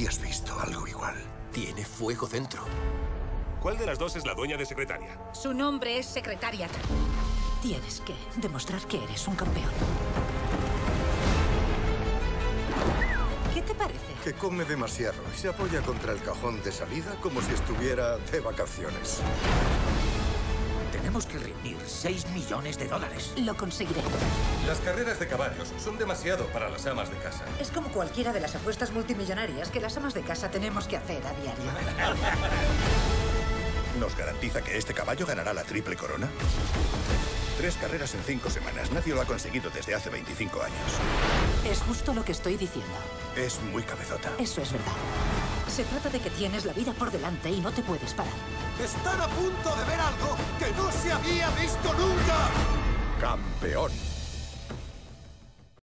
habías visto algo igual. Tiene fuego dentro. ¿Cuál de las dos es la dueña de Secretariat? Su nombre es Secretariat. Tienes que demostrar que eres un campeón. ¿Qué te parece? Que come demasiado y se apoya contra el cajón de salida como si estuviera de vacaciones. Tenemos que reunir $6 millones. Lo conseguiré. Las carreras de caballos son demasiado para las amas de casa. Es como cualquiera de las apuestas multimillonarias que las amas de casa tenemos que hacer a diario. ¿Nos garantiza que este caballo ganará la triple corona? 3 carreras en 5 semanas. Nadie lo ha conseguido desde hace 25 años. Es justo lo que estoy diciendo. Es muy cabezota. Eso es verdad. Se trata de que tienes la vida por delante y no te puedes parar. Están a punto de ver algo que no se había visto nunca. Campeón.